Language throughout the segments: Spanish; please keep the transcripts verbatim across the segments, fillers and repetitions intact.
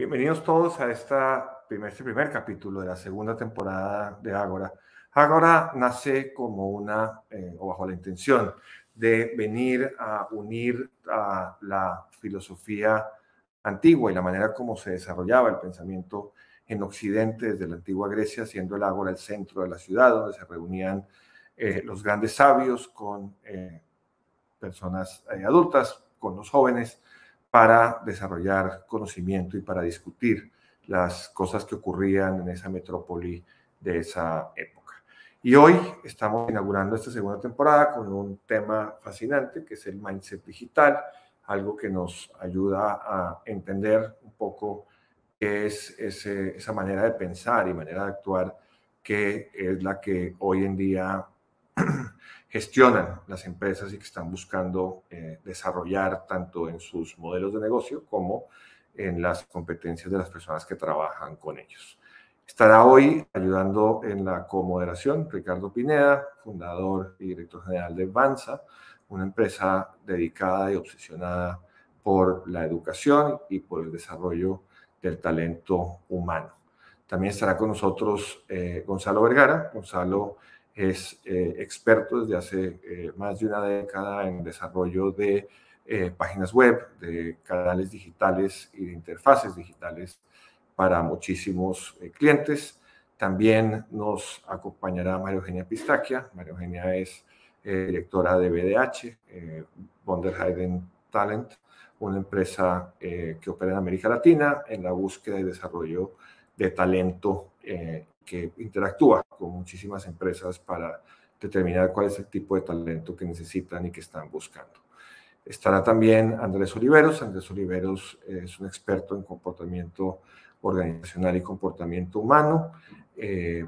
Bienvenidos todos a esta primer, este primer capítulo de la segunda temporada de Ágora. Ágora nace como una, eh, o bajo la intención de venir a unir a la filosofía antigua y la manera como se desarrollaba el pensamiento en Occidente desde la antigua Grecia, siendo el Ágora el centro de la ciudad, donde se reunían eh, los grandes sabios con eh, personas eh, adultas, con los jóvenes, para desarrollar conocimiento y para discutir las cosas que ocurrían en esa metrópoli de esa época. Y hoy estamos inaugurando esta segunda temporada con un tema fascinante que es el mindset digital, algo que nos ayuda a entender un poco qué es ese, esa manera de pensar y manera de actuar que es la que hoy en día gestionan las empresas y que están buscando eh, desarrollar tanto en sus modelos de negocio como en las competencias de las personas que trabajan con ellos. Estará hoy ayudando en la comoderación Ricardo Pineda, fundador y director general de Vanza, una empresa dedicada y obsesionada por la educación y por el desarrollo del talento humano. También estará con nosotros eh, Gonzalo Vergara. Gonzalo es eh, experto desde hace eh, más de una década en desarrollo de eh, páginas web, de canales digitales y de interfaces digitales para muchísimos eh, clientes. También nos acompañará María Eugenia Pistaquia. María Eugenia es eh, directora de B D H, eh, von der Heyden Talent, una empresa eh, que opera en América Latina en la búsqueda y desarrollo de talento eh, que interactúa con muchísimas empresas para determinar cuál es el tipo de talento que necesitan y que están buscando. Estará también Andrés Oliveros. Andrés Oliveros es un experto en comportamiento organizacional y comportamiento humano, eh,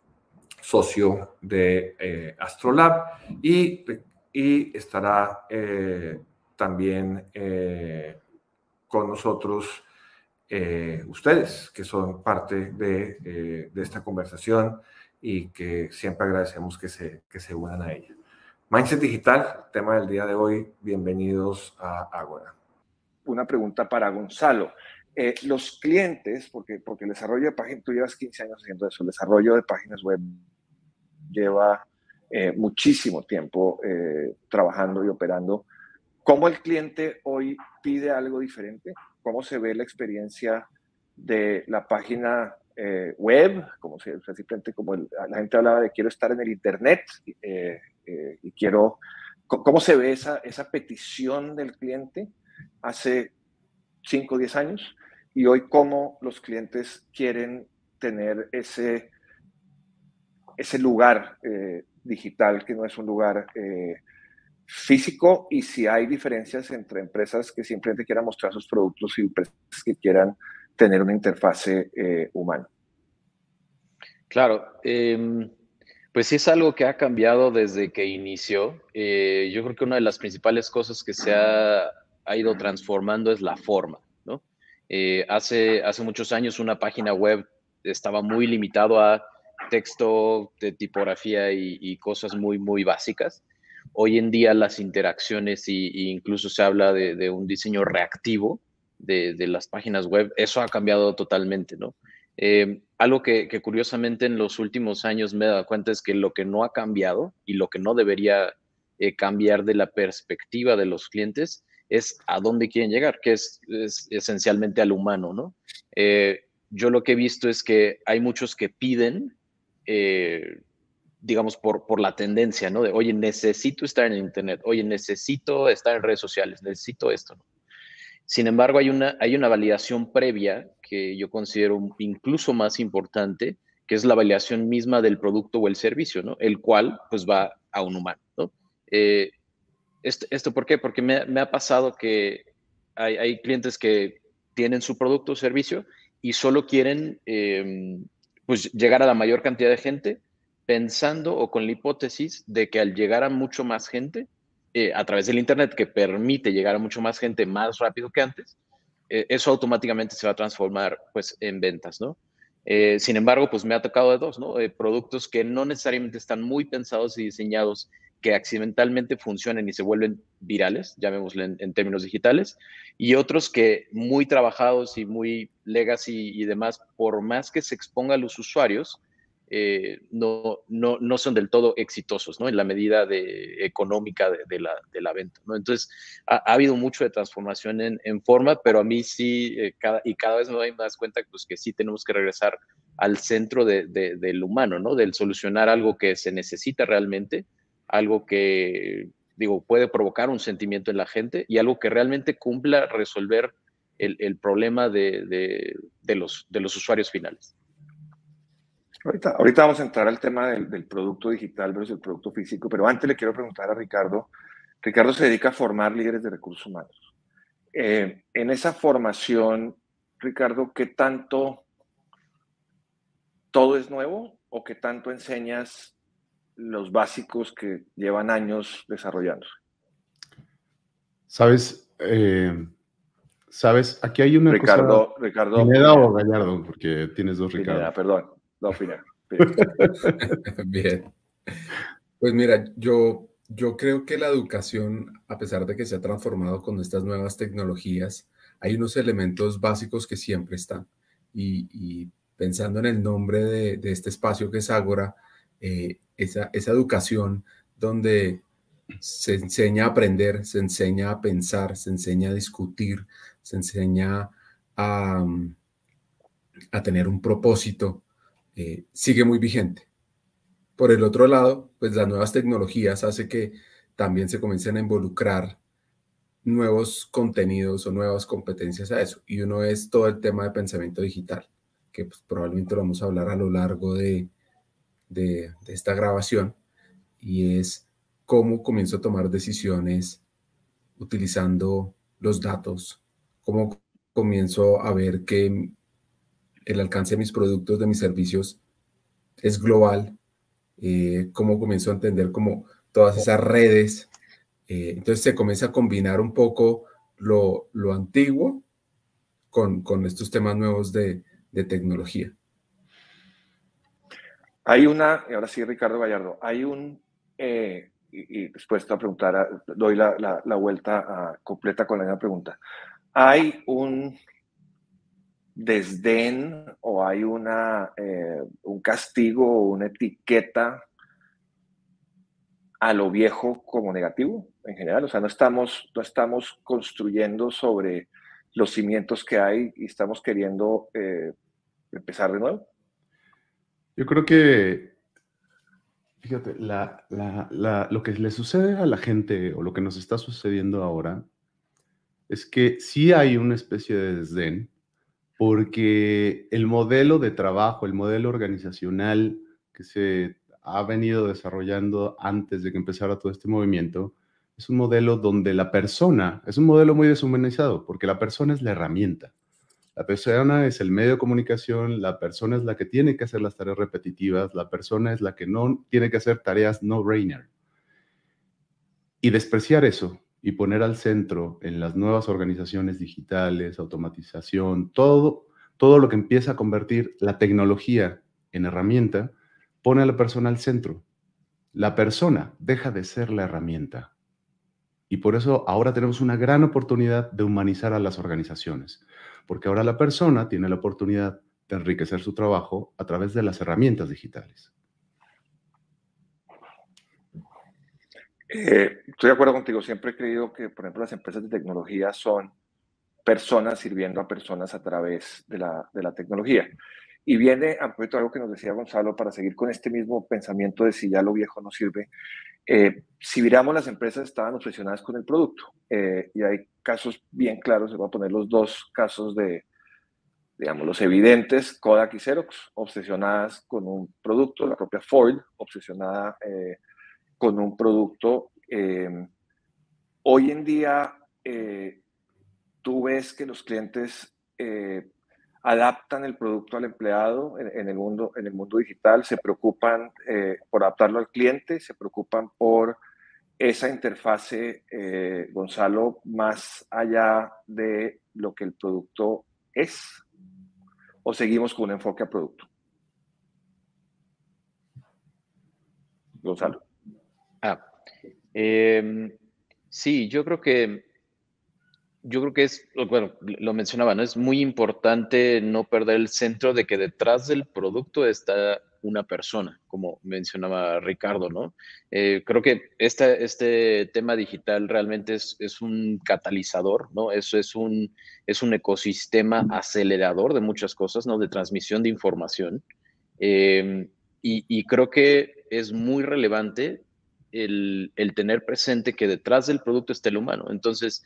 socio de eh, Astrolab, y, y estará eh, también eh, con nosotros Eh, ustedes, que son parte de, eh, de esta conversación y que siempre agradecemos que se, que se unan a ella. Mindset Digital, tema del día de hoy. Bienvenidos a Ágora. Una pregunta para Gonzalo. Eh, los clientes, porque, porque el desarrollo de páginas, tú llevas quince años haciendo eso, el desarrollo de páginas web lleva eh, muchísimo tiempo eh, trabajando y operando. ¿Cómo el cliente hoy pide algo diferente? ¿Cómo se ve la experiencia de la página eh, web? Como se, o sea, simplemente como el, la gente hablaba de quiero estar en el internet eh, eh, y quiero... ¿Cómo se ve esa, esa petición del cliente hace cinco o diez años? Y hoy, ¿cómo los clientes quieren tener ese, ese lugar eh, digital que no es un lugar... Eh, físico, y si hay diferencias entre empresas que simplemente quieran mostrar sus productos y empresas que quieran tener una interfase eh, humana? Claro, eh, pues sí es algo que ha cambiado desde que inició. Eh, yo creo que una de las principales cosas que se ha, ha ido transformando es la forma, ¿no? Eh, hace, hace muchos años una página web estaba muy limitado a texto, de tipografía y, y cosas muy, muy básicas. Hoy en día las interacciones y, y incluso se habla de, de un diseño reactivo de, de, las páginas web. Eso ha cambiado totalmente, ¿no? Eh, algo que, que curiosamente en los últimos años me he dado cuenta es que lo que no ha cambiado y lo que no debería eh, cambiar de la perspectiva de los clientes es a dónde quieren llegar, que es, es esencialmente al humano, ¿no? Eh, yo lo que he visto es que hay muchos que piden eh, digamos, por, por la tendencia, ¿no? De, oye, necesito estar en Internet, oye, necesito estar en redes sociales, necesito esto, ¿no? Sin embargo, hay una, hay una validación previa que yo considero incluso más importante, que es la validación misma del producto o el servicio, ¿no? El cual, pues, va a un humano, ¿no? Eh, esto, ¿Esto por qué? Porque me, me ha pasado que hay, hay clientes que tienen su producto o servicio y solo quieren, eh, pues, llegar a la mayor cantidad de gente, pensando o con la hipótesis de que al llegar a mucho más gente, eh, a través del Internet, que permite llegar a mucho más gente más rápido que antes, eh, eso automáticamente se va a transformar, pues, en ventas, ¿no? Eh, sin embargo, pues me ha tocado de dos, ¿no? Eh, productos que no necesariamente están muy pensados y diseñados que accidentalmente funcionan y se vuelven virales, llamémosle en, en términos digitales, y otros que muy trabajados y muy legacy y demás, por más que se exponga a los usuarios, eh, no, no, no son del todo exitosos, ¿no? En la medida de, económica de, de, la, de la venta, ¿no? Entonces, ha, ha habido mucho de transformación en, en forma, pero a mí sí, eh, cada, y cada vez me doy más cuenta pues, que sí tenemos que regresar al centro de, de, del humano, ¿no? Del solucionar algo que se necesita realmente, algo que, digo, puede provocar un sentimiento en la gente y algo que realmente cumpla resolver el, el problema de, de, de, los, de los usuarios finales. Ahorita, ahorita vamos a entrar al tema del, del producto digital versus el producto físico, pero antes le quiero preguntar a Ricardo. Ricardo se dedica a formar líderes de recursos humanos. Eh, en esa formación, Ricardo, ¿qué tanto todo es nuevo o qué tanto enseñas los básicos que llevan años desarrollándose? Sabes, eh, sabes, aquí hay una Ricardo, cosa. Ricardo Pineda Pineda. o Gallardo, porque tienes dos Ricardo. Pineda, perdón. No, Pineda. Pineda. Bien. Pues mira, yo, yo creo que la educación, a pesar de que se ha transformado con estas nuevas tecnologías, hay unos elementos básicos que siempre están. Y, y pensando en el nombre de, de este espacio que es Ágora, eh, esa, esa educación donde se enseña a aprender, se enseña a pensar, se enseña a discutir, se enseña a, a tener un propósito, eh, sigue muy vigente. Por el otro lado, pues las nuevas tecnologías hace que también se comiencen a involucrar nuevos contenidos o nuevas competencias a eso. Y uno es todo el tema de pensamiento digital, que pues, probablemente lo vamos a hablar a lo largo de, de, de esta grabación, y es cómo comienzo a tomar decisiones utilizando los datos, cómo comienzo a ver que el alcance de mis productos, de mis servicios, es global. Eh, cómo comienzo a entender como todas esas redes. Eh, entonces se comienza a combinar un poco lo, lo antiguo con, con estos temas nuevos de, de tecnología. Hay una, y ahora sí, Ricardo Gallardo, hay un, eh, y, y después te voy a preguntar, a, doy la, la, la vuelta a, completa con la misma pregunta. Hay un desdén o hay una, eh, un castigo o una etiqueta a lo viejo como negativo en general. O sea, no estamos, no estamos construyendo sobre los cimientos que hay y estamos queriendo eh, empezar de nuevo. Yo creo que, fíjate, la, la, la, lo que le sucede a la gente o lo que nos está sucediendo ahora es que sí hay una especie de desdén porque el modelo de trabajo, el modelo organizacional que se ha venido desarrollando antes de que empezara todo este movimiento, es un modelo donde la persona, es un modelo muy deshumanizado, porque la persona es la herramienta. La persona es el medio de comunicación, la persona es la que tiene que hacer las tareas repetitivas, la persona es la que no tiene que hacer tareas no-brainer. Y despreciar eso y poner al centro en las nuevas organizaciones digitales, automatización, todo, todo lo que empieza a convertir la tecnología en herramienta, pone a la persona al centro. La persona deja de ser la herramienta. Y por eso ahora tenemos una gran oportunidad de humanizar a las organizaciones, porque ahora la persona tiene la oportunidad de enriquecer su trabajo a través de las herramientas digitales. Eh, estoy de acuerdo contigo. Siempre he creído que, por ejemplo, las empresas de tecnología son personas sirviendo a personas a través de la, de la tecnología. Y viene a propósito algo que nos decía Gonzalo, para seguir con este mismo pensamiento de si ya lo viejo no sirve. Eh, si miramos, las empresas estaban obsesionadas con el producto. Eh, y hay casos bien claros, se voy a poner los dos casos de, digamos, los evidentes, Kodak y Xerox, obsesionadas con un producto, la propia Ford, obsesionada eh, con un producto. Eh, hoy en día, eh, tú ves que los clientes eh, adaptan el producto al empleado en, en, el, mundo, en el mundo digital, se preocupan eh, por adaptarlo al cliente, se preocupan por esa interfase, eh, Gonzalo, más allá de lo que el producto es, o seguimos con un enfoque a producto. Gonzalo. Ah, Eh, sí, yo creo que, yo creo que es, bueno, lo mencionaba, ¿no? Es muy importante no perder el centro de que detrás del producto está una persona, como mencionaba Ricardo, ¿no? Eh, creo que este, este tema digital realmente es, es un catalizador, ¿no? Eso es un, es un ecosistema acelerador de muchas cosas, ¿no? De transmisión de información. Eh, y, y creo que es muy relevante el, el tener presente que detrás del producto está el humano. Entonces,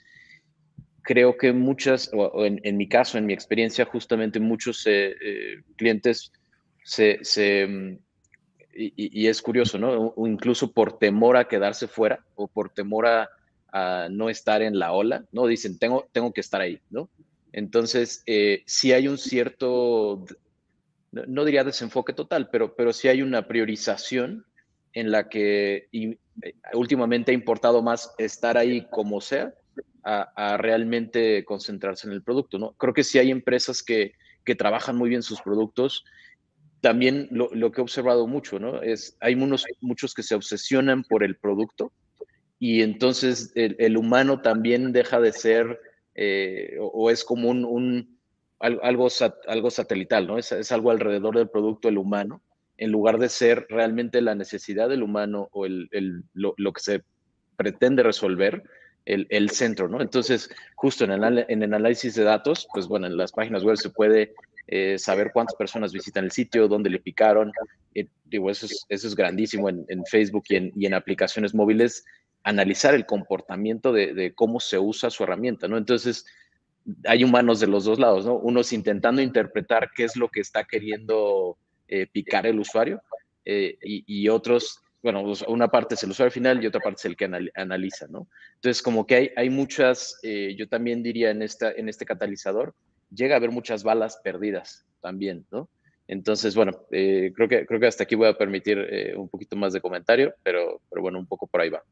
creo que muchas, o en, en mi caso, en mi experiencia, justamente muchos eh, eh, clientes se, se mm, y, y, es curioso, ¿no? O incluso por temor a quedarse fuera o por temor a, a no estar en la ola, ¿no? Dicen, tengo, tengo que estar ahí, ¿no? Entonces, eh, sí hay un cierto, no, no diría desenfoque total, pero, pero sí hay una priorización en la que y, eh, últimamente ha importado más estar ahí como sea a, a, realmente concentrarse en el producto, ¿no? Creo que sí hay empresas que, que trabajan muy bien sus productos. También lo, lo que he observado mucho, ¿no? Es, hay unos, muchos que se obsesionan por el producto y entonces el, el humano también deja de ser eh, o, o es como un, un algo, sat, algo satelital, ¿no? Es, es algo alrededor del producto, el humano, en lugar de ser realmente la necesidad del humano o el, el, lo, lo que se pretende resolver, el, el centro, ¿no? Entonces, justo en el, en el análisis de datos, pues bueno, en las páginas web se puede eh, saber cuántas personas visitan el sitio, dónde le picaron. Eh, digo, eso es, eso es grandísimo en, en Facebook y en, y en aplicaciones móviles, analizar el comportamiento de, de cómo se usa su herramienta, ¿no? Entonces, hay humanos de los dos lados, ¿no? Unos intentando interpretar qué es lo que está queriendo eh, picar el usuario eh, y, y otros, bueno, una parte es el usuario final y otra parte es el que anal analiza, ¿no? Entonces, como que hay, hay muchas, eh, yo también diría en, esta, en este catalizador, llega a haber muchas balas perdidas también, ¿no? Entonces, bueno, eh, creo, que, creo que hasta aquí voy a permitir eh, un poquito más de comentario, pero, pero bueno, un poco por ahí va.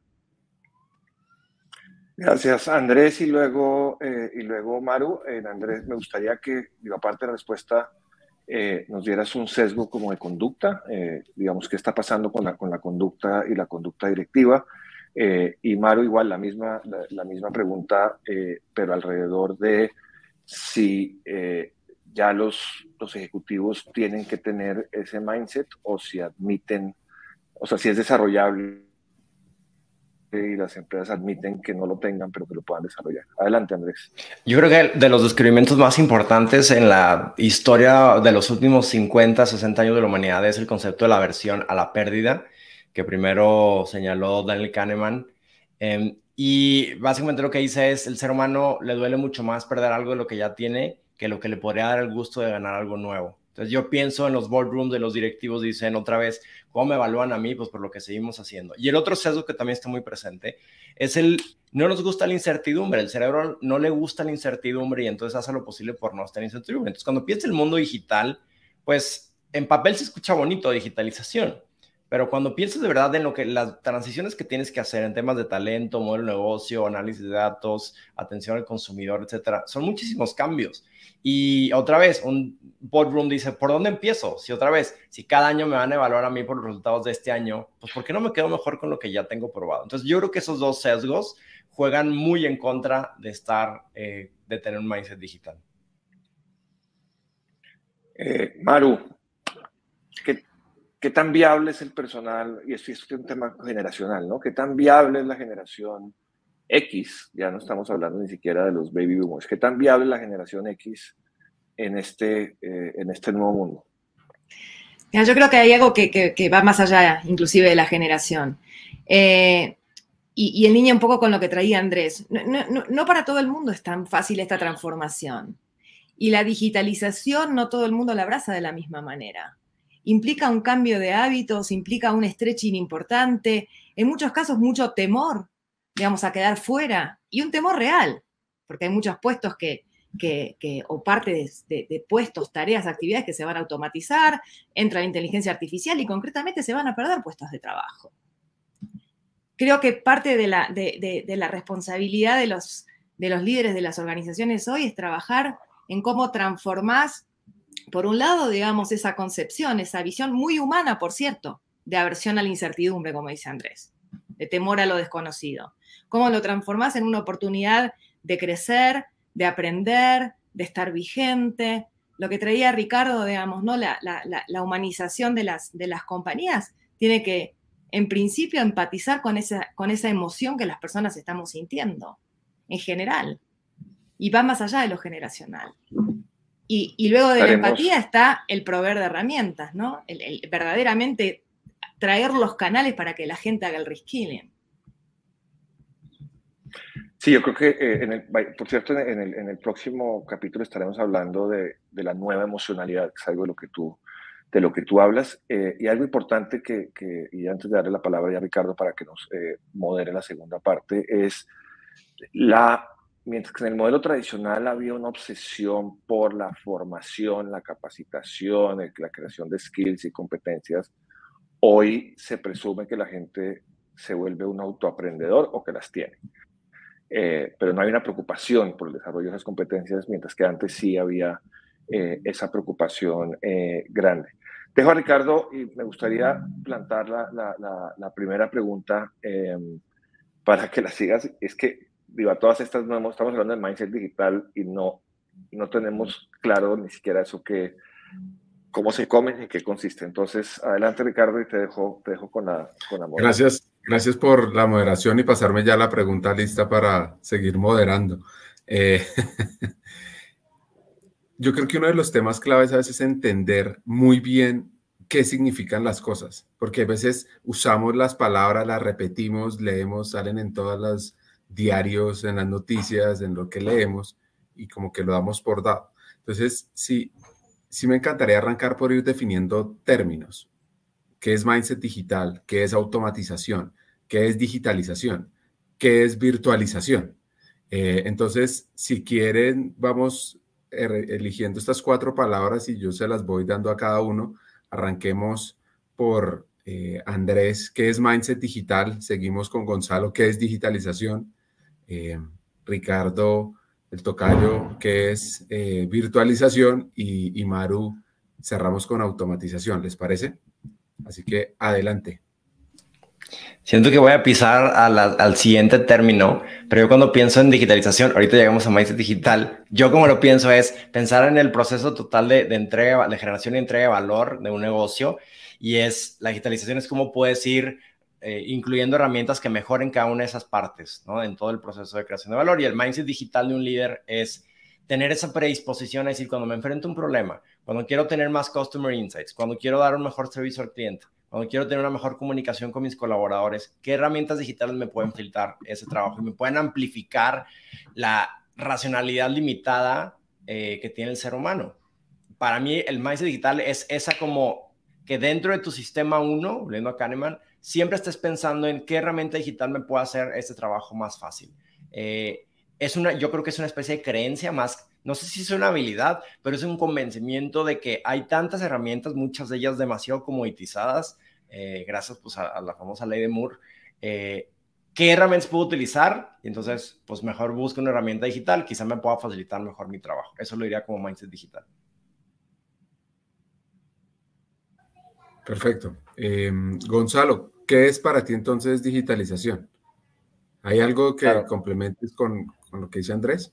Gracias, Andrés, y luego, eh, y luego Maru. Eh, Andrés, me gustaría que, digo, aparte de la respuesta, eh, nos dieras un sesgo como de conducta, eh, digamos, qué está pasando con la, con la conducta y la conducta directiva. Eh, y Maru, igual, la misma, la, la misma pregunta, eh, pero alrededor de si eh, ya los, los ejecutivos tienen que tener ese mindset o si admiten, o sea, si es desarrollable y las empresas admiten que no lo tengan, pero que lo puedan desarrollar. Adelante, Andrés. Yo creo que de los descubrimientos más importantes en la historia de los últimos cincuenta, sesenta años de la humanidad es el concepto de la aversión a la pérdida, que primero señaló Daniel Kahneman. Eh, y básicamente lo que dice es, el ser humano le duele mucho más perder algo de lo que ya tiene que lo que le podría dar el gusto de ganar algo nuevo. Entonces yo pienso en los boardrooms de los directivos, dicen otra vez, ¿cómo me evalúan a mí? Pues por lo que seguimos haciendo. Y el otro sesgo que también está muy presente es el, no nos gusta la incertidumbre, el cerebro no le gusta la incertidumbre y entonces hace lo posible por no estar incertidumbre. Entonces cuando piensa el mundo digital, pues en papel se escucha bonito digitalización, pero cuando piensas de verdad en lo que las transiciones que tienes que hacer en temas de talento, modelo de negocio, análisis de datos, atención al consumidor, etcétera, son muchísimos cambios. Y otra vez, un boardroom dice, ¿por dónde empiezo? Si otra vez, si cada año me van a evaluar a mí por los resultados de este año, pues ¿por qué no me quedo mejor con lo que ya tengo probado? Entonces yo creo que esos dos sesgos juegan muy en contra de estar, eh, de tener un mindset digital. Eh, Maru, ¿qué, ¿qué tan viable es el personal? Y esto, esto es un tema generacional, ¿no? ¿Qué tan viable es la generación X? Ya no estamos hablando ni siquiera de los baby boomers. ¿Qué tan viable es la generación X en este, eh, en este nuevo mundo? Ya, yo creo que hay algo que, que, que va más allá, inclusive, de la generación. Eh, y, y en línea un poco con lo que traía Andrés. No, no, no para todo el mundo es tan fácil esta transformación. Y la digitalización no todo el mundo la abraza de la misma manera. Implica un cambio de hábitos, implica un stretching importante, en muchos casos mucho temor, digamos, a quedar fuera, y un temor real, porque hay muchos puestos que, que, que o parte de, de, de puestos, tareas, actividades que se van a automatizar, entra la inteligencia artificial y concretamente se van a perder puestos de trabajo. Creo que parte de la, de, de, de la responsabilidad de los, de los líderes de las organizaciones hoy es trabajar en cómo transformás, por un lado, digamos, esa concepción, esa visión muy humana, por cierto, de aversión a la incertidumbre, como dice Andrés. de temor a lo desconocido. ¿Cómo lo transformás en una oportunidad de crecer, de aprender, de estar vigente? Lo que traía Ricardo, digamos, ¿no? La, la, la humanización de las, de las compañías tiene que, en principio, empatizar con esa, con esa emoción que las personas estamos sintiendo, en general. Y va más allá de lo generacional. Y, y luego de Haremos. la empatía está el proveer de herramientas, ¿no? El, el verdaderamente traer los canales para que la gente haga el reskilling. Sí, yo creo que, eh, en el, por cierto, en el, en el próximo capítulo estaremos hablando de, de la nueva emocionalidad, que es algo de lo que tú, de lo que tú hablas. Eh, y algo importante que, que, y antes de darle la palabra ya a Ricardo para que nos eh, modere la segunda parte, es la, mientras que en el modelo tradicional había una obsesión por la formación, la capacitación, la creación de skills y competencias, hoy se presume que la gente se vuelve un autoaprendedor o que las tiene. Eh, pero no hay una preocupación por el desarrollo de esas competencias, mientras que antes sí había eh, esa preocupación eh, grande. Dejo a Ricardo y me gustaría plantar la, la, la, la primera pregunta eh, para que la sigas. Es que, digo, a todas estas no hemos, estamos hablando de mindset digital y no, no tenemos claro ni siquiera eso que, cómo se come y en qué consiste. Entonces, adelante, Ricardo, y te dejo, te dejo con la, con la moderación. Gracias. Gracias por la moderación y pasarme ya la pregunta lista para seguir moderando. Eh, yo creo que uno de los temas claves a veces es entender muy bien qué significan las cosas, porque a veces usamos las palabras, las repetimos, leemos, salen en todos los diarios, en las noticias, en lo que leemos, y como que lo damos por dado. Entonces, sí, sí me encantaría arrancar por ir definiendo términos. ¿Qué es mindset digital? ¿Qué es automatización? ¿Qué es digitalización? ¿Qué es virtualización? Eh, entonces, si quieren, vamos eligiendo estas cuatro palabras y yo se las voy dando a cada uno. Arranquemos por eh, Andrés, ¿qué es mindset digital? Seguimos con Gonzalo, ¿qué es digitalización? Eh, Ricardo, el tocayo, ¿qué es eh, virtualización? Y, y Maru, cerramos con automatización, ¿les parece? Así que adelante. Siento que voy a pisar a la, al siguiente término, pero yo cuando pienso en digitalización, ahorita llegamos a mindset digital, yo como lo pienso es pensar en el proceso total de, de entrega, de generación y entrega de valor de un negocio, y es, la digitalización es cómo puedes ir eh, incluyendo herramientas que mejoren cada una de esas partes, ¿no? En todo el proceso de creación de valor. Y el mindset digital de un líder es tener esa predisposición a decir, cuando me enfrento a un problema, cuando quiero tener más customer insights, cuando quiero dar un mejor servicio al cliente, cuando quiero tener una mejor comunicación con mis colaboradores, ¿qué herramientas digitales me pueden filtrar ese trabajo y me pueden amplificar la racionalidad limitada eh, que tiene el ser humano? Para mí, el mindset digital es esa como que dentro de tu sistema uno, volviendo a Kahneman, siempre estés pensando en qué herramienta digital me puede hacer este trabajo más fácil. Eh, es una, yo creo que es una especie de creencia más, no sé si es una habilidad, pero es un convencimiento de que hay tantas herramientas, muchas de ellas demasiado comoditizadas, eh, gracias pues, a, a la famosa ley de Moore. Eh, ¿Qué herramientas puedo utilizar? Y entonces, pues mejor busco una herramienta digital, quizá me pueda facilitar mejor mi trabajo. Eso lo diría como mindset digital. Perfecto. Eh, Gonzalo, ¿qué es para ti entonces digitalización? ¿Hay algo que claro. complementes con, con lo que dice Andrés?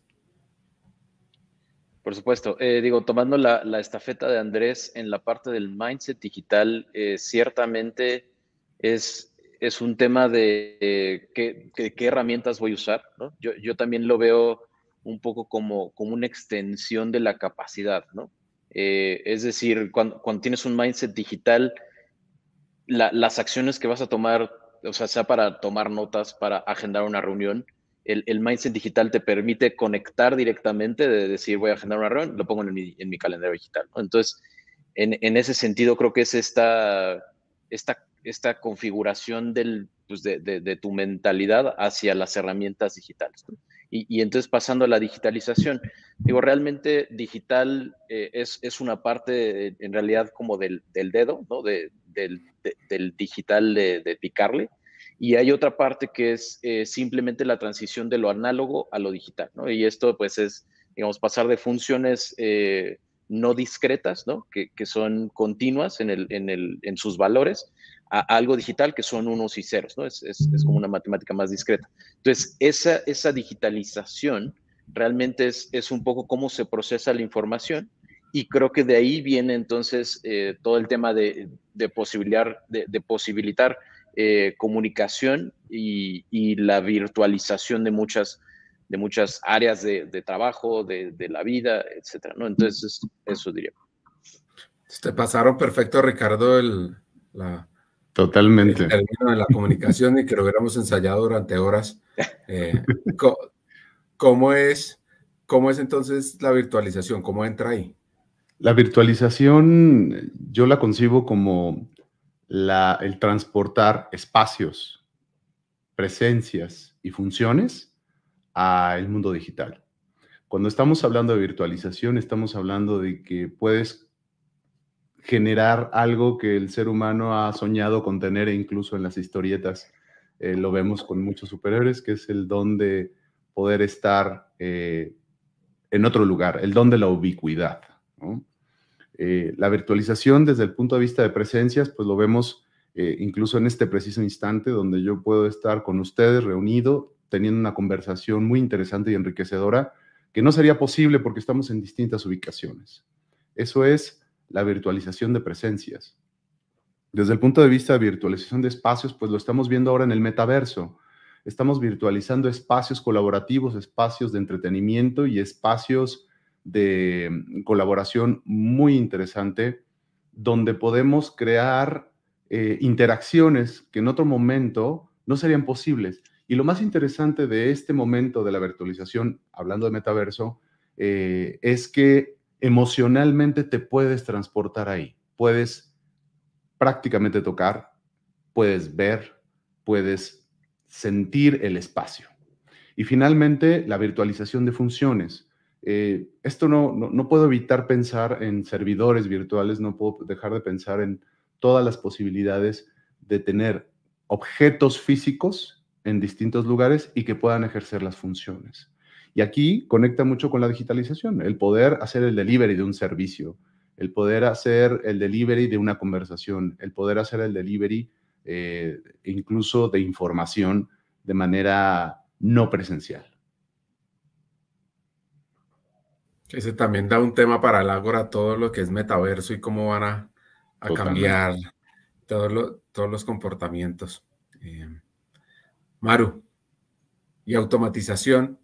Por supuesto. Eh, digo, tomando la, la estafeta de Andrés en la parte del mindset digital, eh, ciertamente es, es un tema de eh, qué, qué, qué herramientas voy a usar, ¿no? Yo, yo también lo veo un poco como, como una extensión de la capacidad, ¿no? Eh, es decir, cuando, cuando tienes un mindset digital, la, las acciones que vas a tomar, o sea, sea para tomar notas, para agendar una reunión, el, el mindset digital te permite conectar directamente, de decir, voy a agendar una reunión, lo pongo en mi, en mi calendario digital, ¿no? Entonces, en, en ese sentido, creo que es esta, esta, esta configuración del, pues de, de, de tu mentalidad hacia las herramientas digitales, ¿no? Y, y entonces, pasando a la digitalización, digo, realmente digital eh, es, es una parte, en realidad, como del, del dedo, ¿no? De, del, de, del digital de, de picarle. Y hay otra parte que es eh, simplemente la transición de lo análogo a lo digital, ¿no? Y esto, pues, es, digamos, pasar de funciones eh, no discretas, ¿no? Que, que son continuas en, el, en, el, en sus valores, a algo digital que son unos y ceros, ¿no? Es, es, es como una matemática más discreta. Entonces, esa, esa digitalización realmente es, es un poco cómo se procesa la información, y creo que de ahí viene entonces eh, todo el tema de, de, posibilitar, de, de posibilitar eh, comunicación y, y la virtualización de muchas, de muchas áreas de, de trabajo, de, de la vida, etcétera, ¿no? Entonces, eso diría. Te pasaron perfecto, Ricardo, el, la, Totalmente. el término de la comunicación, y que lo hubiéramos ensayado durante horas. Eh, ¿cómo, es, ¿Cómo es entonces la virtualización? ¿Cómo entra ahí? La virtualización yo la concibo como la, el transportar espacios, presencias y funciones al mundo digital. Cuando estamos hablando de virtualización, estamos hablando de que puedes generar algo que el ser humano ha soñado con tener, e incluso en las historietas eh, lo vemos con muchos superhéroes, que es el don de poder estar eh, en otro lugar, el don de la ubicuidad, ¿no? Eh, la virtualización desde el punto de vista de presencias, pues lo vemos eh, incluso en este preciso instante donde yo puedo estar con ustedes reunido, teniendo una conversación muy interesante y enriquecedora, que no sería posible porque estamos en distintas ubicaciones. Eso es la virtualización de presencias. Desde el punto de vista de virtualización de espacios, pues lo estamos viendo ahora en el metaverso. Estamos virtualizando espacios colaborativos, espacios de entretenimiento y espacios de colaboración muy interesante, donde podemos crear eh, interacciones que en otro momento no serían posibles. Y lo más interesante de este momento de la virtualización, hablando de metaverso, eh, es que emocionalmente te puedes transportar ahí. Puedes prácticamente tocar, puedes ver, puedes sentir el espacio. Y finalmente, la virtualización de funciones. Eh, esto no, no, no puedo evitar pensar en servidores virtuales, no puedo dejar de pensar en todas las posibilidades de tener objetos físicos en distintos lugares y que puedan ejercer las funciones. Y aquí conecta mucho con la digitalización, el poder hacer el delivery de un servicio, el poder hacer el delivery de una conversación, el poder hacer el delivery eh, incluso de información de manera no presencial. Ese también da un tema para el Ágora, todo lo que es metaverso y cómo van a, a cambiar todo lo, todos los comportamientos. Eh, Maru, ¿y automatización?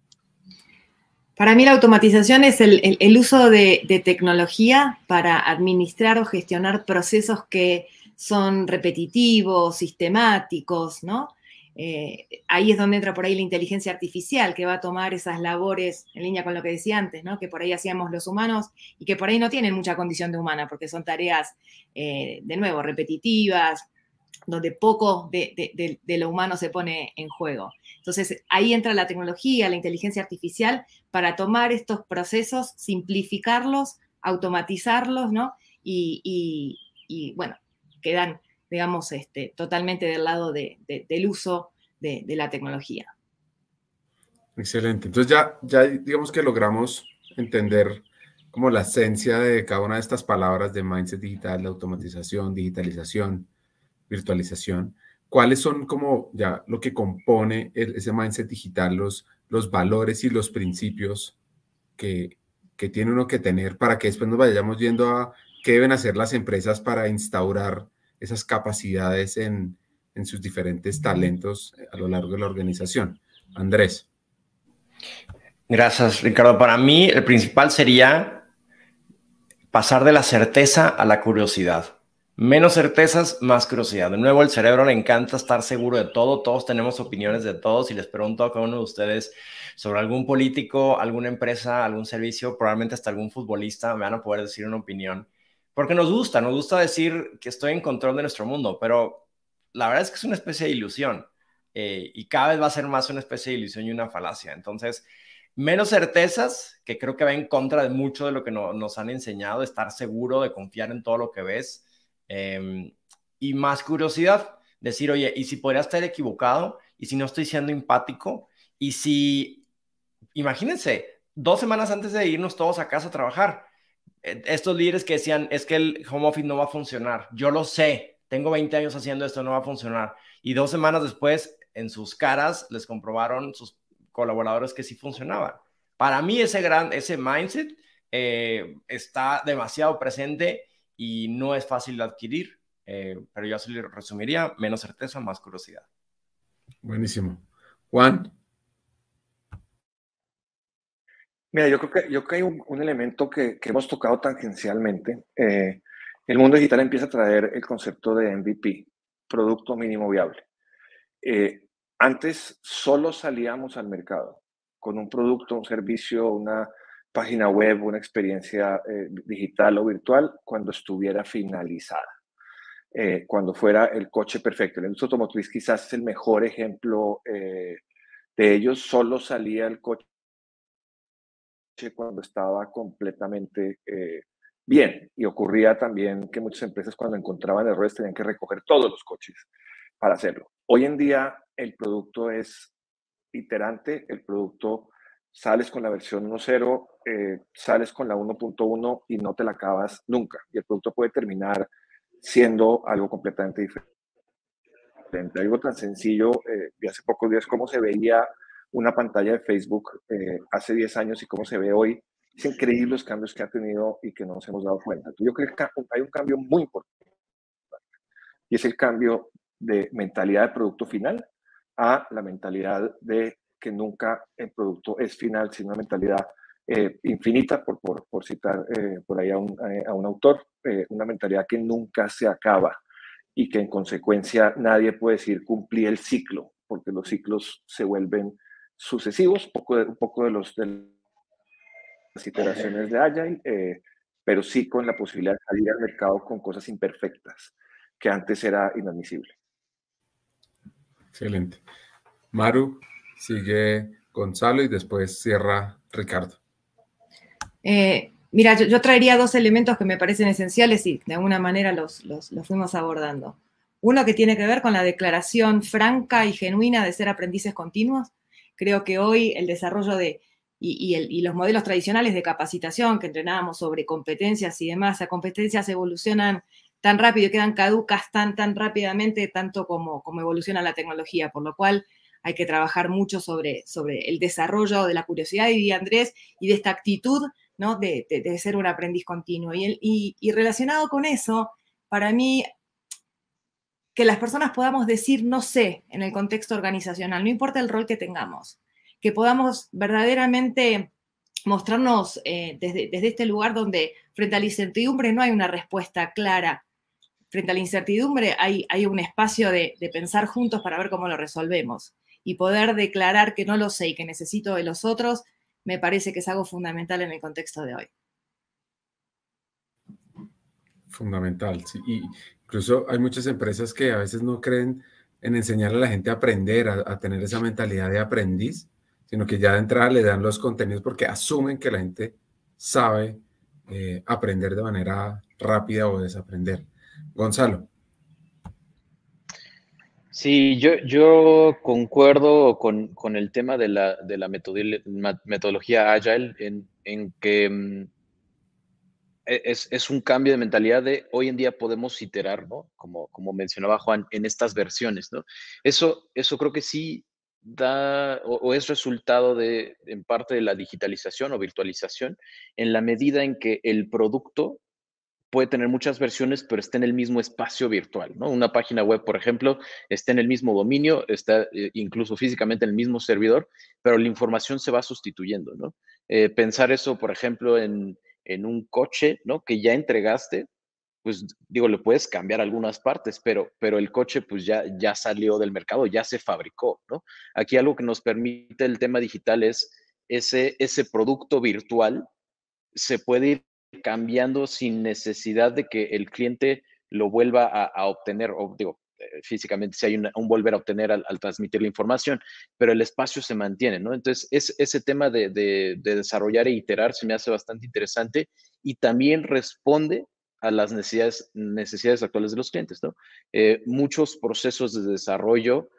Para mí la automatización es el, el, el uso de, de tecnología para administrar o gestionar procesos que son repetitivos, sistemáticos, ¿no? Eh, ahí es donde entra por ahí la inteligencia artificial, que va a tomar esas labores en línea con lo que decía antes, ¿no? Que por ahí hacíamos los humanos y que por ahí no tienen mucha condición de humana, porque son tareas, eh, de nuevo, repetitivas, donde poco de, de, de, de lo humano se pone en juego. Entonces, ahí entra la tecnología, la inteligencia artificial, para tomar estos procesos, simplificarlos, automatizarlos, ¿no? Y, y, y bueno, quedan, digamos, este, totalmente del lado de, de, del uso de, de la tecnología. Excelente. Entonces ya, ya digamos que logramos entender como la esencia de cada una de estas palabras de mindset digital, de automatización, digitalización, virtualización. ¿Cuáles son como ya lo que compone el, ese mindset digital, los, los valores y los principios que, que tiene uno que tener para que después nos vayamos yendo a qué deben hacer las empresas para instaurar esas capacidades en, en sus diferentes talentos a lo largo de la organización? Andrés. Gracias, Ricardo. Para mí, el principal sería pasar de la certeza a la curiosidad. Menos certezas, más curiosidad. De nuevo, el cerebro le encanta estar seguro de todo. Todos tenemos opiniones de todos. Si les pregunto a cada uno de ustedes sobre algún político, alguna empresa, algún servicio, probablemente hasta algún futbolista, me van a poder decir una opinión. Porque nos gusta, nos gusta decir que estoy en control de nuestro mundo, pero la verdad es que es una especie de ilusión. Eh, y cada vez va a ser más una especie de ilusión y una falacia. Entonces, menos certezas, que creo que va en contra de mucho de lo que no, nos han enseñado, de estar seguro, de confiar en todo lo que ves. Eh, y más curiosidad, decir, oye, ¿y si podría estar equivocado? ¿Y si no estoy siendo empático? Y si, imagínense, dos semanas antes de irnos todos a casa a trabajar, estos líderes que decían, es que el home office no va a funcionar. Yo lo sé, tengo veinte años haciendo esto, no va a funcionar. Y dos semanas después, en sus caras, les comprobaron sus colaboradores que sí funcionaba. Para mí ese, gran, ese mindset eh, está demasiado presente y no es fácil de adquirir, eh, pero yo así lo resumiría, menos certeza, más curiosidad. Buenísimo. Juan. Mira, yo creo que, yo creo que hay un, un elemento que, que hemos tocado tangencialmente. Eh, el mundo digital empieza a traer el concepto de M V P, Producto Mínimo Viable. Eh, antes solo salíamos al mercado con un producto, un servicio, una página web, una experiencia eh, digital o virtual cuando estuviera finalizada, eh, cuando fuera el coche perfecto. La industria automotriz quizás es el mejor ejemplo eh, de ellos. Solo salía el coche cuando estaba completamente eh, bien, y ocurría también que muchas empresas cuando encontraban errores tenían que recoger todos los coches para hacerlo. Hoy en día el producto es iterante, el producto sales con la versión uno punto cero, eh, sales con la uno punto uno y no te la acabas nunca, y el producto puede terminar siendo algo completamente diferente. Algo tan sencillo, eh, de hace pocos días, cómo se veía una pantalla de Facebook eh, hace diez años y cómo se ve hoy. Es increíble los cambios que ha tenido y que no nos hemos dado cuenta. Yo creo que hay un cambio muy importante, y es el cambio de mentalidad de producto final a la mentalidad de que nunca el producto es final, sino una mentalidad eh, infinita, por, por, por citar eh, por ahí a un, a un autor, eh, una mentalidad que nunca se acaba y que en consecuencia nadie puede decir cumplí el ciclo, porque los ciclos se vuelven sucesivos, un poco de, un poco de, los, de las iteraciones de Agile, eh, pero sí con la posibilidad de salir al mercado con cosas imperfectas, que antes era inadmisible. Excelente. Maru, sigue Gonzalo y después cierra Ricardo. Eh, mira, yo, yo traería dos elementos que me parecen esenciales y de alguna manera los, los, los fuimos abordando. Uno que tiene que ver con la declaración franca y genuina de ser aprendices continuos. Creo que hoy el desarrollo de, y, y, el, y los modelos tradicionales de capacitación que entrenábamos sobre competencias y demás, las competencias evolucionan tan rápido y quedan caducas tan, tan rápidamente, tanto como, como evoluciona la tecnología, por lo cual hay que trabajar mucho sobre, sobre el desarrollo de la curiosidad, diría Andrés, y de esta actitud, ¿no? de, de, de ser un aprendiz continuo. Y, el, y, y relacionado con eso, para mí, que las personas podamos decir no sé en el contexto organizacional, no importa el rol que tengamos, que podamos verdaderamente mostrarnos eh, desde, desde este lugar donde frente a la incertidumbre no hay una respuesta clara. Frente a la incertidumbre hay, hay un espacio de, de pensar juntos para ver cómo lo resolvemos. Y poder declarar que no lo sé y que necesito de los otros, me parece que es algo fundamental en el contexto de hoy. Fundamental, sí. Y incluso hay muchas empresas que a veces no creen en enseñarle a la gente a aprender, a, a tener esa mentalidad de aprendiz, sino que ya de entrada le dan los contenidos porque asumen que la gente sabe eh, aprender de manera rápida o desaprender. Gonzalo. Sí, yo, yo concuerdo con, con el tema de la, de la metodología Agile en, en que um, es, es un cambio de mentalidad de hoy en día podemos iterar, ¿no? Como, como mencionaba Juan, en estas versiones, ¿no? Eso, eso creo que sí da o, o es resultado de, en parte de la digitalización o virtualización, en la medida en que el producto puede tener muchas versiones, pero está en el mismo espacio virtual, ¿no? Una página web, por ejemplo, está en el mismo dominio, está eh, incluso físicamente en el mismo servidor, pero la información se va sustituyendo, ¿no? Eh, pensar eso, por ejemplo, en, en un coche, ¿no? Que ya entregaste, pues digo, le puedes cambiar algunas partes, pero, pero el coche pues ya, ya salió del mercado, ya se fabricó, ¿no? Aquí algo que nos permite el tema digital es ese, ese producto virtual se puede ir cambiando sin necesidad de que el cliente lo vuelva a, a obtener, o digo, eh, físicamente si hay una, un volver a obtener al, al, transmitir la información, pero el espacio se mantiene, ¿no? Entonces, es, ese tema de, de, de desarrollar e iterar se me hace bastante interesante y también responde a las necesidades, necesidades actuales de los clientes, ¿no? Eh, muchos procesos de desarrollo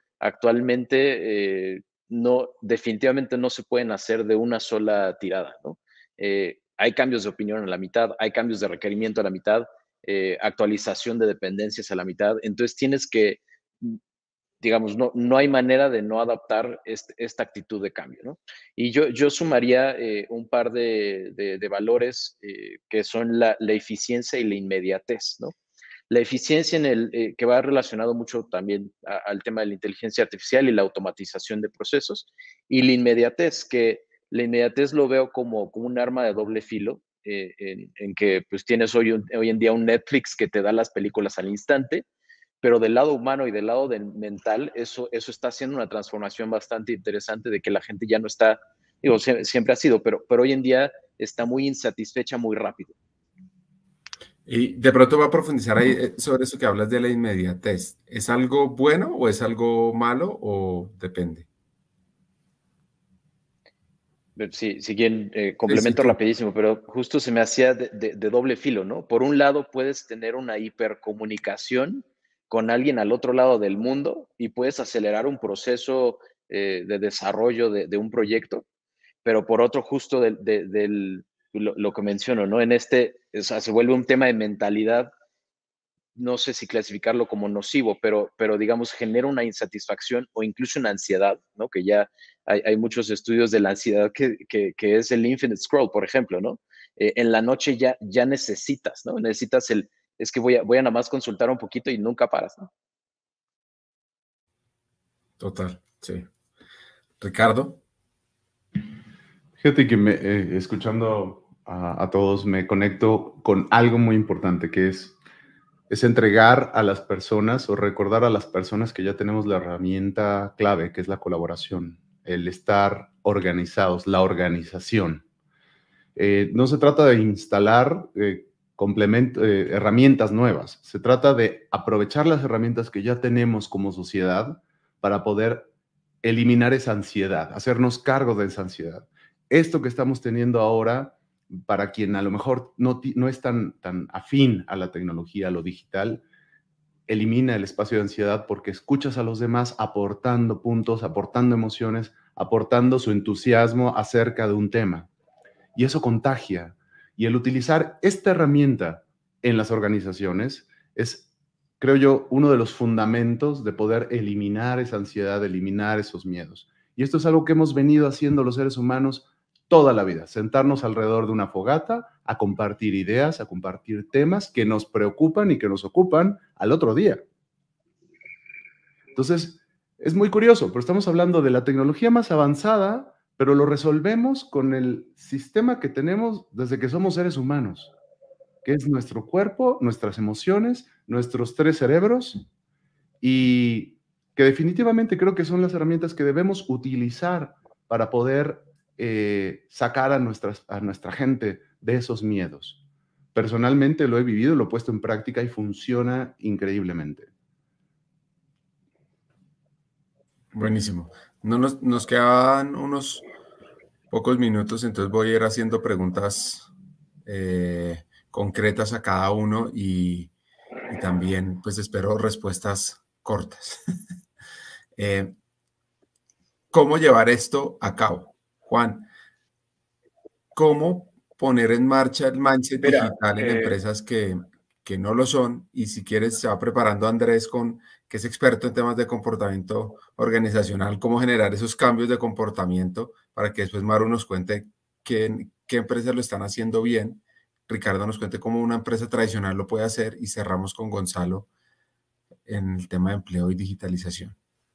actualmente eh, no, definitivamente no se pueden hacer de una sola tirada, ¿no? Eh, hay cambios de opinión a la mitad, hay cambios de requerimiento a la mitad, eh, actualización de dependencias a la mitad. Entonces tienes que, digamos, no, no hay manera de no adaptar este, esta actitud de cambio, ¿no? Y yo, yo sumaría eh, un par de, de, de valores eh, que son la, la eficiencia y la inmediatez, ¿no? La eficiencia en el, eh, que va relacionado mucho también a, al tema de la inteligencia artificial y la automatización de procesos, y la inmediatez, que la inmediatez lo veo como, como un arma de doble filo, eh, en, en, que pues tienes hoy, un, hoy en día un Netflix que te da las películas al instante, pero del lado humano y del lado del mental, eso, eso está haciendo una transformación bastante interesante de que la gente ya no está, digo, siempre, siempre ha sido, pero, pero hoy en día está muy insatisfecha muy rápido. Y de pronto voy a profundizar ahí sobre eso que hablas de la inmediatez. ¿Es algo bueno o es algo malo o depende? Sí, si quieren, eh, complemento sí, sí, rapidísimo, pero justo se me hacía de, de, de doble filo, ¿no? Por un lado, puedes tener una hipercomunicación con alguien al otro lado del mundo y puedes acelerar un proceso eh, de desarrollo de, de, un proyecto, pero por otro, justo del, de, del, lo, lo que menciono, ¿no? En este, o sea, se vuelve un tema de mentalidad, no sé si clasificarlo como nocivo, pero, pero digamos, genera una insatisfacción o incluso una ansiedad, ¿no? Que ya hay, hay muchos estudios de la ansiedad que, que, que es el infinite scroll, por ejemplo, ¿no? Eh, en la noche ya, ya necesitas, ¿no? Necesitas el, es que voy a, voy a nada más consultar un poquito y nunca paras, ¿no? Total, sí. Ricardo. Fíjate que me, eh, escuchando a, a todos me conecto con algo muy importante, que es es entregar a las personas o recordar a las personas que ya tenemos la herramienta clave, que es la colaboración, el estar organizados, la organización. Eh, no se trata de instalar eh, complemento, eh, herramientas nuevas, se trata de aprovechar las herramientas que ya tenemos como sociedad para poder eliminar esa ansiedad, hacernos cargo de esa ansiedad. Esto que estamos teniendo ahora, para quien a lo mejor no, no es tan, tan afín a la tecnología, a lo digital, elimina el espacio de ansiedad porque escuchas a los demás aportando puntos, aportando emociones, aportando su entusiasmo acerca de un tema. Y eso contagia. Y el utilizar esta herramienta en las organizaciones es, creo yo, uno de los fundamentos de poder eliminar esa ansiedad, eliminar esos miedos. Y esto es algo que hemos venido haciendo los seres humanos toda la vida, sentarnos alrededor de una fogata, a compartir ideas, a compartir temas que nos preocupan y que nos ocupan al otro día. Entonces, es muy curioso, pero estamos hablando de la tecnología más avanzada, pero lo resolvemos con el sistema que tenemos desde que somos seres humanos, que es nuestro cuerpo, nuestras emociones, nuestros tres cerebros, y que definitivamente creo que son las herramientas que debemos utilizar para poder Eh, sacar a, nuestras, a nuestra gente de esos miedos. Personalmente lo he vivido, lo he puesto en práctica y funciona increíblemente. Buenísimo. No nos, nos quedan unos pocos minutos, entonces voy a ir haciendo preguntas eh, concretas a cada uno y, y también pues espero respuestas cortas. eh, ¿Cómo llevar esto a cabo? Juan, ¿cómo poner en marcha el mindset Mira, digital en eh, empresas que, que no lo son? Y si quieres, se va preparando Andrés, con, que es experto en temas de comportamiento organizacional, cómo generar esos cambios de comportamiento para que después Maru nos cuente qué, qué empresas lo están haciendo bien, Ricardo nos cuente cómo una empresa tradicional lo puede hacer y cerramos con Gonzalo en el tema de empleo y digitalización.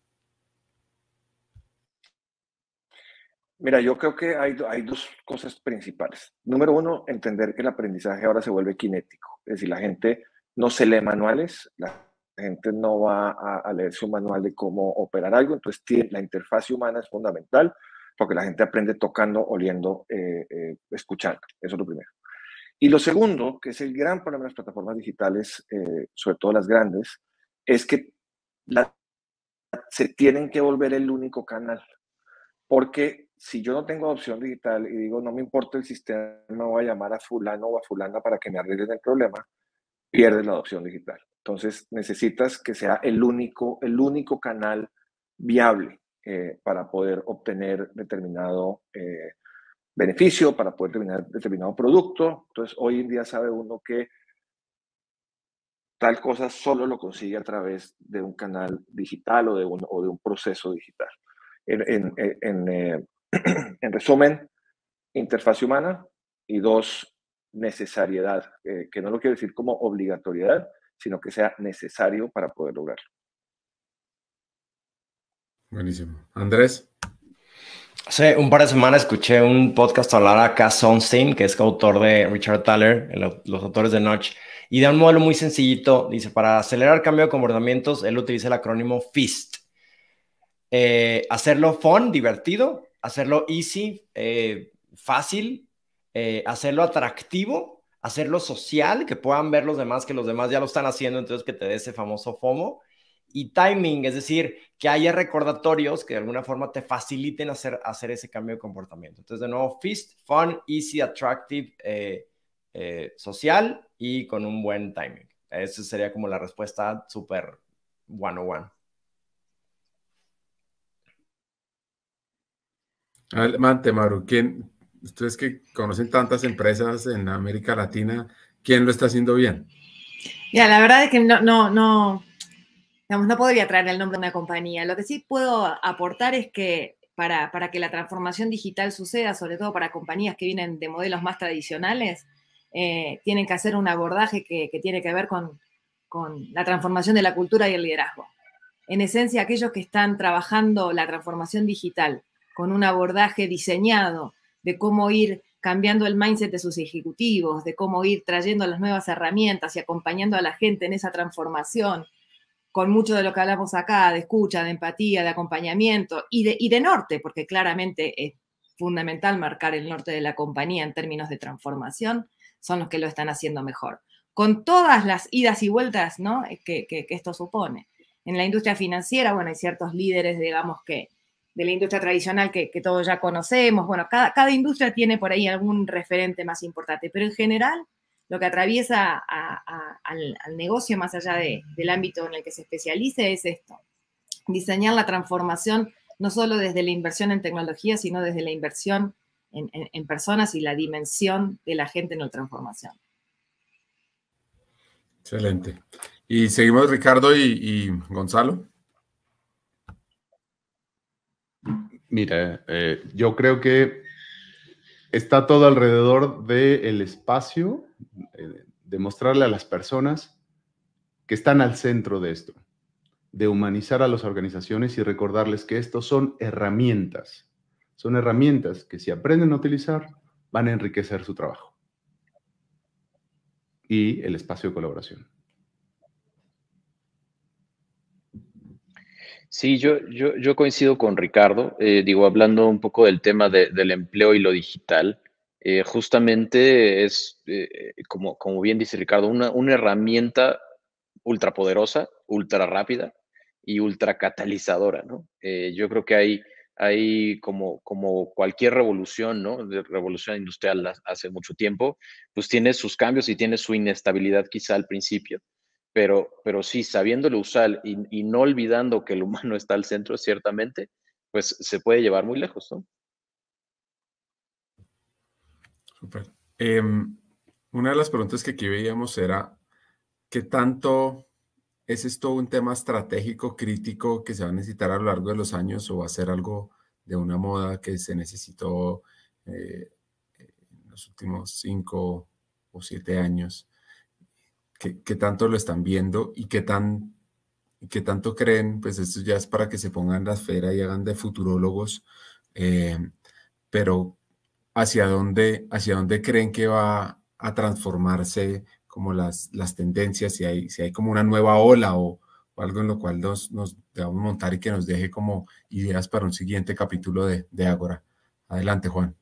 Mira, yo creo que hay, hay dos cosas principales. Número uno, entender que el aprendizaje ahora se vuelve cinético. Es decir, la gente no se lee manuales, la gente no va a, a leer su manual de cómo operar algo, entonces la interfaz humana es fundamental porque la gente aprende tocando, oliendo, eh, eh, escuchando. Eso es lo primero. Y lo segundo, que es el gran problema de las plataformas digitales, eh, sobre todo las grandes, es que la, se tienen que volver el único canal. Porque si yo no tengo adopción digital y digo, no me importa el sistema, voy a llamar a fulano o a fulana para que me arreglen el problema, pierdes la adopción digital. Entonces necesitas que sea el único, el único canal viable eh, para poder obtener determinado, eh, beneficio, para poder terminar determinado producto. Entonces, hoy en día sabe uno que tal cosa solo lo consigue a través de un canal digital o de un, o de un proceso digital. En, en, en, en, eh, en resumen, interfaz humana y dos, necesariedad, eh, que no lo quiero decir como obligatoriedad, sino que sea necesario para poder lograrlo. Buenísimo. Andrés. Hace un par de semanas escuché un podcast hablar a Cass Sunstein, que es coautor de Richard Thaler, el, los autores de Nudge, y da un modelo muy sencillito. Dice, para acelerar cambio de comportamientos, él utiliza el acrónimo FEAST. Eh, hacerlo fun, divertido, hacerlo easy, eh, fácil, eh, hacerlo atractivo, hacerlo social, que puedan ver los demás, que los demás ya lo están haciendo, entonces que te dé ese famoso FOMO. Y timing, es decir, que haya recordatorios que de alguna forma te faciliten hacer, hacer ese cambio de comportamiento. Entonces, de nuevo, FEAST, fun, easy, attractive, eh, eh, social y con un buen timing. Esa sería como la respuesta súper one on one. Adelante, Maru. ¿Quién, ustedes que conocen tantas empresas en América Latina, quién lo está haciendo bien? Ya, la verdad es que no, no, no, digamos, no podría traer el nombre de una compañía. Lo que sí puedo aportar es que para, para que la transformación digital suceda, sobre todo para compañías que vienen de modelos más tradicionales, eh, tienen que hacer un abordaje que, que tiene que ver con, con la transformación de la cultura y el liderazgo. En esencia, aquellos que están trabajando la transformación digital con un abordaje diseñado de cómo ir cambiando el mindset de sus ejecutivos, de cómo ir trayendo las nuevas herramientas y acompañando a la gente en esa transformación, con mucho de lo que hablamos acá, de escucha, de empatía, de acompañamiento y de, y de norte, porque claramente es fundamental marcar el norte de la compañía en términos de transformación, son los que lo están haciendo mejor. Con todas las idas y vueltas, ¿no?, que, que, que esto supone. En la industria financiera, bueno, hay ciertos líderes, digamos, que de la industria tradicional que, que todos ya conocemos. Bueno, cada, cada industria tiene por ahí algún referente más importante, pero en general lo que atraviesa a, a, al, al negocio más allá de, del ámbito en el que se especialice es esto, diseñar la transformación no solo desde la inversión en tecnología, sino desde la inversión en, en, en personas y la dimensión de la gente en la transformación. Excelente. Y seguimos Ricardo y, y Gonzalo. Mira, eh, yo creo que está todo alrededor del espacio, eh, de mostrarle a las personas que están al centro de esto, de humanizar a las organizaciones y recordarles que estos son herramientas. Son herramientas que si aprenden a utilizar, van a enriquecer su trabajo y el espacio de colaboración. Sí, yo, yo, yo coincido con Ricardo. Eh, digo, hablando un poco del tema de, del empleo y lo digital, eh, justamente es, eh, como, como bien dice Ricardo, una, una herramienta ultra poderosa, ultra rápida y ultra catalizadora, ¿no? Eh, yo creo que hay, hay como, como cualquier revolución, ¿no? De revolución industrial hace mucho tiempo, pues tiene sus cambios y tiene su inestabilidad quizá al principio. Pero, pero sí, sabiéndolo usar y, y no olvidando que el humano está al centro, ciertamente, pues se puede llevar muy lejos, ¿no? Súper. Eh, una de las preguntas que aquí veíamos era, ¿qué tanto es esto un tema estratégico, crítico, que se va a necesitar a lo largo de los años o va a ser algo de una moda que se necesitó eh, en los últimos cinco o siete años? ¿Qué, qué tanto lo están viendo y qué, tan, qué tanto creen? Pues esto ya es para que se pongan la esfera y hagan de futurólogos, eh, pero ¿hacia dónde, hacia dónde creen que va a transformarse como las, las tendencias? Si hay, si hay como una nueva ola o, o algo en lo cual nos, nos debamos montar y que nos deje como ideas para un siguiente capítulo de, de Ágora. Adelante, Juan.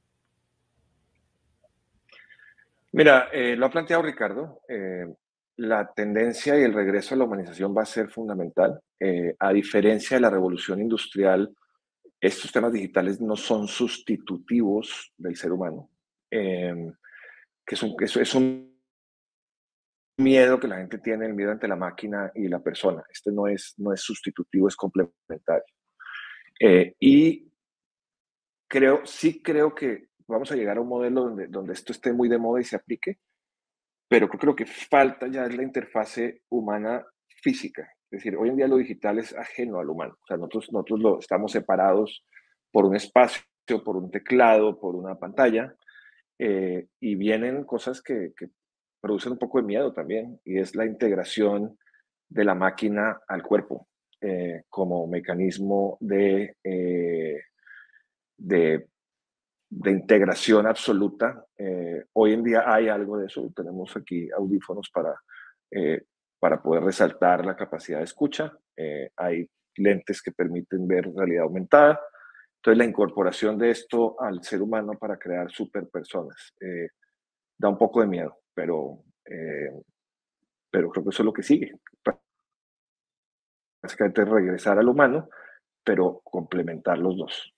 Mira, eh, lo ha planteado Ricardo. Eh, la tendencia y el regreso a la humanización va a ser fundamental. Eh, a diferencia de la revolución industrial, estos temas digitales no son sustitutivos del ser humano, eh, que es un, es, es un miedo que la gente tiene, el miedo ante la máquina y la persona. Este no es, no es sustitutivo, es complementario. Eh, y creo, sí creo que vamos a llegar a un modelo donde, donde esto esté muy de moda y se aplique, pero creo que lo que falta ya es la interfase humana física. Es decir, hoy en día lo digital es ajeno al humano. O sea, nosotros, nosotros lo, estamos separados por un espacio, por un teclado, por una pantalla, eh, y vienen cosas que, que producen un poco de miedo también, y es la integración de la máquina al cuerpo eh, como mecanismo de, eh, de, de integración absoluta. Eh, hoy en día hay algo de eso. Tenemos aquí audífonos para, eh, para poder resaltar la capacidad de escucha. Eh, hay lentes que permiten ver realidad aumentada. Entonces, la incorporación de esto al ser humano para crear superpersonas eh, da un poco de miedo, pero, eh, pero creo que eso es lo que sigue. Básicamente regresar al humano, pero complementar los dos.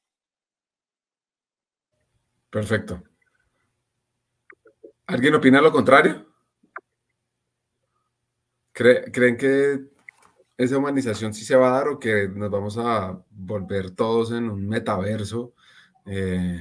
Perfecto. ¿Alguien opina lo contrario? ¿Cre- ¿Creen que esa humanización sí se va a dar o que nos vamos a volver todos en un metaverso? Eh...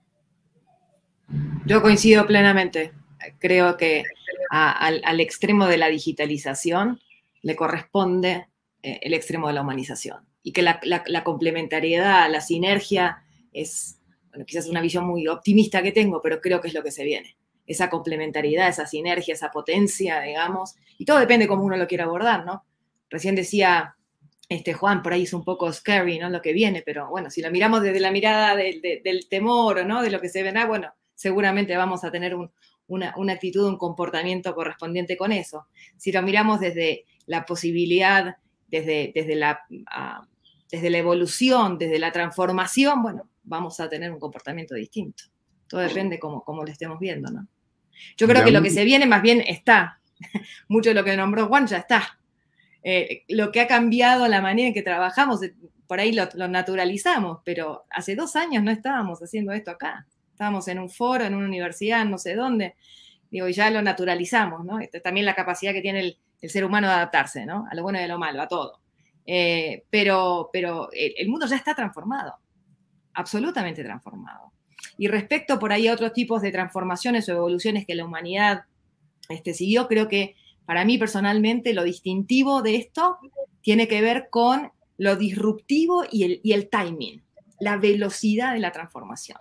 Yo coincido plenamente. Creo que a, al, al extremo de la digitalización le corresponde eh, el extremo de la humanización. Y que la, la, la complementariedad, la sinergia es, bueno, quizás una visión muy optimista que tengo, pero creo que es lo que se viene. Esa complementariedad, esa sinergia, esa potencia, digamos, y todo depende cómo uno lo quiera abordar, ¿no? Recién decía este Juan, por ahí es un poco scary, ¿no? Lo que viene, pero bueno, si lo miramos desde la mirada de, de, del temor o no, de lo que se verá, bueno, seguramente vamos a tener un, una, una actitud, un comportamiento correspondiente con eso. Si lo miramos desde la posibilidad, desde, desde, la, uh, desde la evolución, desde la transformación, bueno, vamos a tener un comportamiento distinto. Todo depende cómo, cómo lo estemos viendo, ¿no? Yo creo que lo que se viene más bien está. Mucho de lo que nombró Juan ya está. Eh, lo que ha cambiado la manera en que trabajamos, por ahí lo, lo naturalizamos, pero hace dos años no estábamos haciendo esto acá. Estábamos en un foro, en una universidad, no sé dónde, digo, y ya lo naturalizamos, ¿no? Esta, también la capacidad que tiene el, el ser humano de adaptarse, ¿no? A lo bueno y a lo malo, a todo. Eh, pero pero el, el mundo ya está transformado, absolutamente transformado. Y respecto por ahí a otros tipos de transformaciones o evoluciones que la humanidad este, siguió, creo que para mí personalmente lo distintivo de esto tiene que ver con lo disruptivo y el, y el timing, la velocidad de la transformación.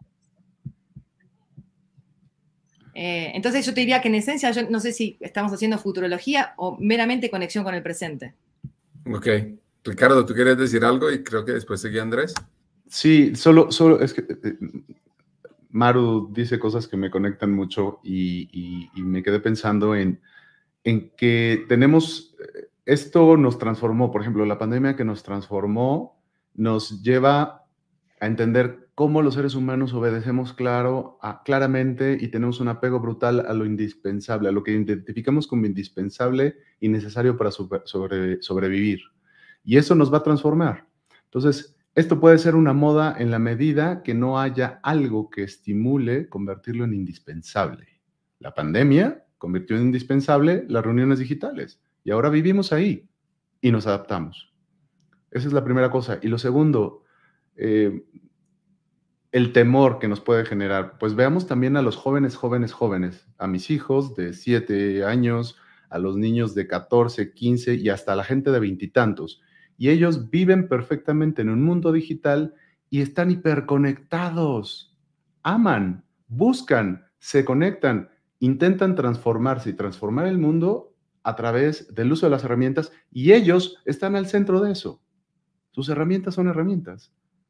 Eh, entonces yo te diría que en esencia, yo no sé si estamos haciendo futurología o meramente conexión con el presente. Ok. Ricardo, ¿tú quieres decir algo? Y creo que después seguía Andrés. Sí, solo, solo es que eh, Maru dice cosas que me conectan mucho y, y, y me quedé pensando en, en que tenemos, esto nos transformó, por ejemplo, la pandemia que nos transformó nos lleva a entender cómo los seres humanos obedecemos claro, a, claramente y tenemos un apego brutal a lo indispensable, a lo que identificamos como indispensable y necesario para sobre, sobre, sobrevivir. Y eso nos va a transformar. Entonces, esto puede ser una moda en la medida que no haya algo que estimule convertirlo en indispensable. La pandemia convirtió en indispensable las reuniones digitales y ahora vivimos ahí y nos adaptamos. Esa es la primera cosa. Y lo segundo, eh, el temor que nos puede generar. Pues veamos también a los jóvenes, jóvenes, jóvenes, a mis hijos de siete años, a los niños de catorce, quince y hasta a la gente de veintitantos. Y ellos viven perfectamente en un mundo digital y están hiperconectados. Aman, buscan, se conectan, intentan transformarse y transformar el mundo a través del uso de las herramientas y ellos están al centro de eso. Sus herramientas son herramientas.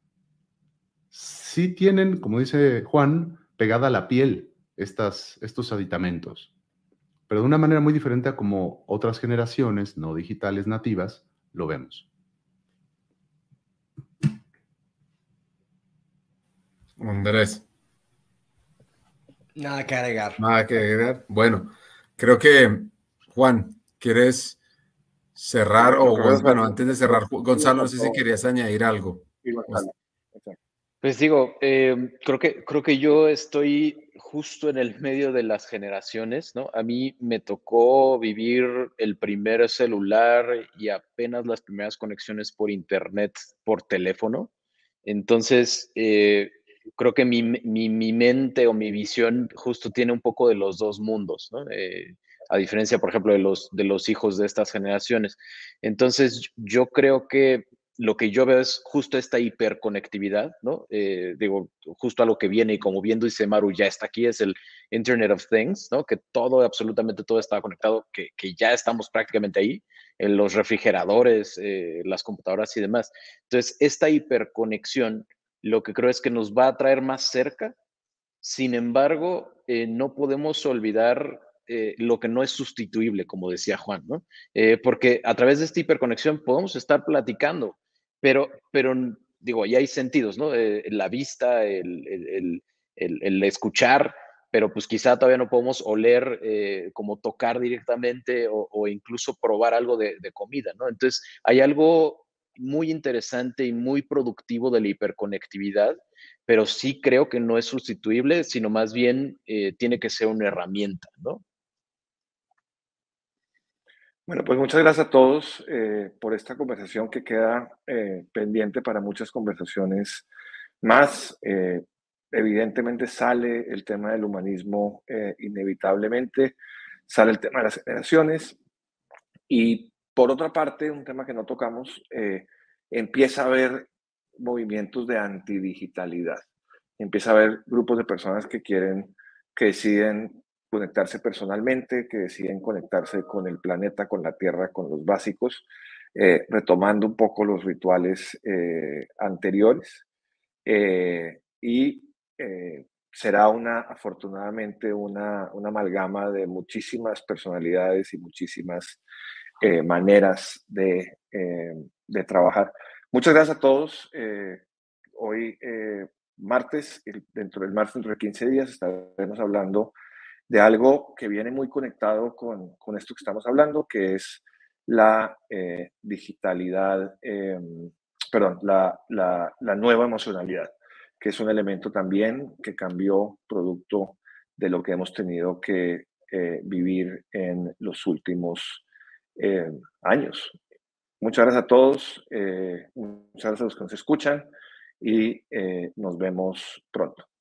Sí tienen, como dice Juan, pegada a la piel estas, estos aditamentos, pero de una manera muy diferente a como otras generaciones no digitales nativas lo vemos. Andrés. Nada que agregar. Nada que agregar. Bueno, creo que, Juan, ¿quieres cerrar? O bueno, bueno, antes de cerrar, Gonzalo, no sé si querías añadir algo. Pues digo, eh, creo que, creo que yo estoy justo en el medio de las generaciones, ¿no? A mí me tocó vivir el primer celular y apenas las primeras conexiones por internet, por teléfono. Entonces, eh, creo que mi, mi, mi mente o mi visión justo tiene un poco de los dos mundos, ¿no? Eh, a diferencia, por ejemplo, de los, de los hijos de estas generaciones. Entonces, yo creo que lo que yo veo es justo esta hiperconectividad, ¿no? Eh, digo, justo a lo que viene, y como bien dice Maru, ya está aquí, es el Internet of Things, ¿no? Que todo, absolutamente todo está conectado, que, que ya estamos prácticamente ahí, en los refrigeradores, eh, las computadoras y demás. Entonces, esta hiperconexión, lo que creo es que nos va a traer más cerca. Sin embargo, eh, no podemos olvidar eh, lo que no es sustituible, como decía Juan, ¿no? Eh, porque a través de esta hiperconexión podemos estar platicando, pero, pero digo, ya hay sentidos, ¿no? Eh, la vista, el, el, el, el, escuchar, pero pues quizá todavía no podemos oler, eh, como tocar directamente o, o incluso probar algo de, de comida, ¿no? Entonces, hay algo muy interesante y muy productivo de la hiperconectividad, pero sí creo que no es sustituible, sino más bien eh, tiene que ser una herramienta, ¿no? Bueno, pues muchas gracias a todos eh, por esta conversación que queda eh, pendiente para muchas conversaciones más. Eh, evidentemente sale el tema del humanismo eh, inevitablemente, sale el tema de las generaciones y por otra parte, un tema que no tocamos, eh, empieza a haber movimientos de antidigitalidad. Empieza a haber grupos de personas que quieren, que deciden conectarse personalmente, que deciden conectarse con el planeta, con la Tierra, con los básicos, eh, retomando un poco los rituales eh, anteriores. Eh, y eh, será una, afortunadamente, una, una amalgama de muchísimas personalidades y muchísimas eh, maneras de, eh, de trabajar. Muchas gracias a todos. Eh, hoy, eh, martes, el, dentro del martes, dentro de quince días, estaremos hablando de algo que viene muy conectado con, con esto que estamos hablando, que es la eh, digitalidad, eh, perdón, la, la, la nueva emocionalidad, que es un elemento también que cambió producto de lo que hemos tenido que eh, vivir en los últimos eh, años. Muchas gracias a todos, eh, muchas gracias a los que nos escuchan y eh, nos vemos pronto.